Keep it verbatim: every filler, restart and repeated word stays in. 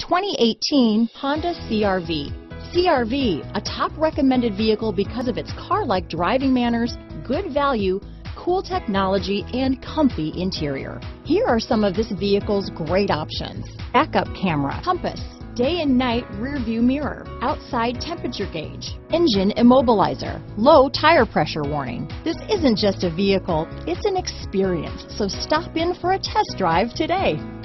twenty eighteen Honda C R V. C R V, a top recommended vehicle because of its car-like driving manners, good value, cool technology, and comfy interior. Here are some of this vehicle's great options: backup camera, compass, day and night rear view mirror, outside temperature gauge, engine immobilizer, low tire pressure warning. This isn't just a vehicle, it's an experience, so stop in for a test drive today.